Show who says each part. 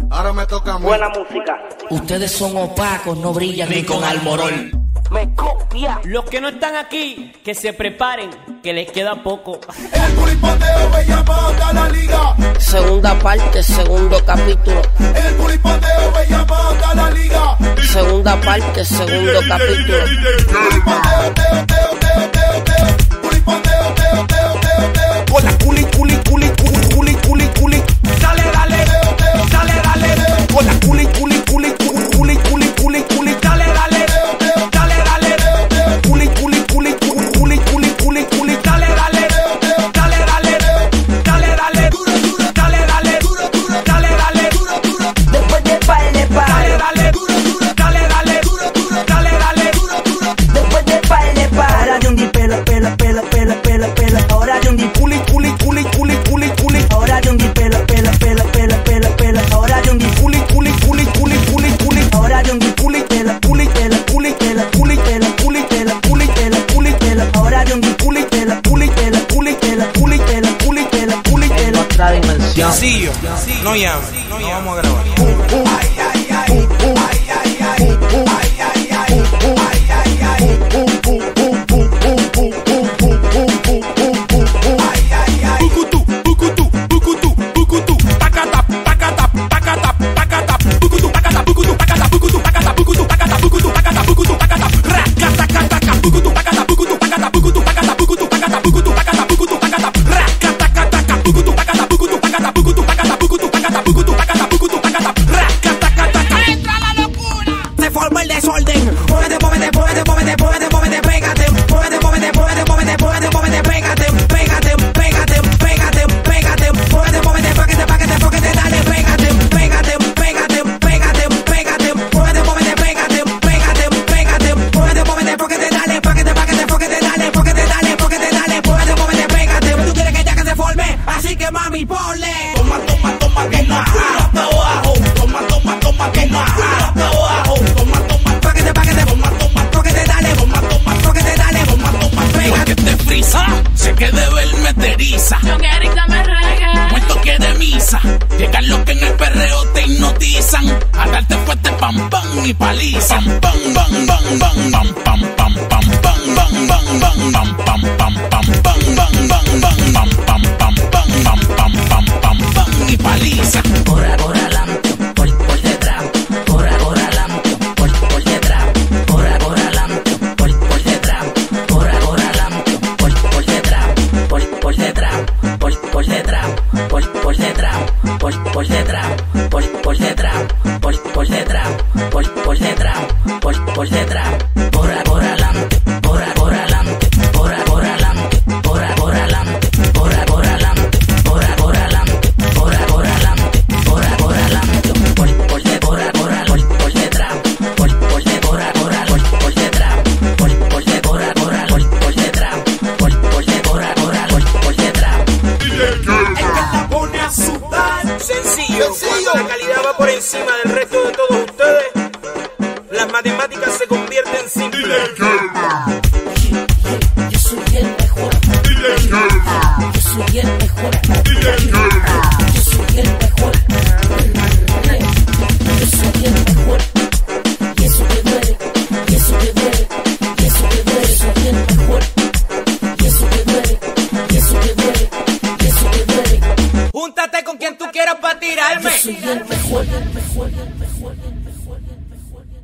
Speaker 1: Ahora me toca a mí.
Speaker 2: Buena música.
Speaker 3: Ustedes son opacos, no brillan ni con Almorol.
Speaker 2: Me copia.
Speaker 4: Los que no están aquí, que se preparen, que les queda poco.
Speaker 1: El pulipondeo me llama a la liga.
Speaker 3: Segunda parte, segundo capítulo.
Speaker 1: El pulipondeo me llama a la liga.
Speaker 3: Segunda parte, segundo capítulo.
Speaker 1: Pulipondeo, teo, teo, teo, teo, teo. Pulipondeo, teo, teo, teo, teo.
Speaker 5: Con la culi.
Speaker 1: Dale, dale, teo, teo, dale, dale, teo.
Speaker 5: Con la culi.
Speaker 1: Dale, dale, teo, teo, dale, dale, teo, teo.
Speaker 5: Culi.
Speaker 1: Dale, dale, teo, teo, dale, dale, teo. Dale, dale, duro, duro, dale, dale, duro, duro, dale, dale, duro, duro.
Speaker 2: Después de baile,
Speaker 1: Dale, dale, duro, duro, dale, dale, duro, duro, dale, dale, duro, duro.
Speaker 2: después de baile, ahora de un di pela. Ahora de un di
Speaker 5: Culi.
Speaker 2: ahora de un di pela. Ahora de un di
Speaker 5: Culi.
Speaker 2: ahora de un di pela. Ahora de un di
Speaker 3: En otra dimensión.
Speaker 5: Sí, no llames, no vamos a grabar.
Speaker 2: Se forma el desorden. Muévete, pégate. Muévete, pa' que te dale, pégate. Muévete, pa' que te dale, pégate. Tú quieres que ya que se forme, así que mami, ponle.
Speaker 5: Toma, que no hasta abajo. Toma, que no hasta abajo. Toma,
Speaker 2: Pa' que te dale,
Speaker 5: que te frisa, se quede ver meteriza.
Speaker 6: Yo quiero dame reggae.
Speaker 5: Muerto que de misa, llegan los que en el perreo te hipnotizan. A darte fuerte pam pam y paliza. Pam pam pam pam pam pam pam pam pam pam pam pam pam pam y paliza.
Speaker 3: Por adelante, por detrás. Por adelante, por detrás. Por adelante, por detrás. Por adelante, por detrás. Por detrás, por detrás. Por detrás, por detrás. Por detrás, por detrás. Por detrás, por detrás. Por adelante, por adelante. Por adelante, por adelante. Por adelante, por adelante. Por adelante, por adelante. Por detrás, por detrás. Por detrás, por detrás.
Speaker 5: El que la pone a sudar. Sencillo. Cuando la calidad va por encima del resto de todos ustedes, las matemáticas se convierten simples.
Speaker 3: Yo soy el mejor. Yo soy el mejor. Yo soy el mejor. Yo soy el mejor. Y eso que duele, y eso que duele, y eso que duele. Soy el mejor. Y eso que duele, y eso que duele, y eso que duele.
Speaker 4: Júntate con quien tú quieras para tirarme.
Speaker 3: Yo soy el mejor, el mejor, el mejor, el mejor, el mejor.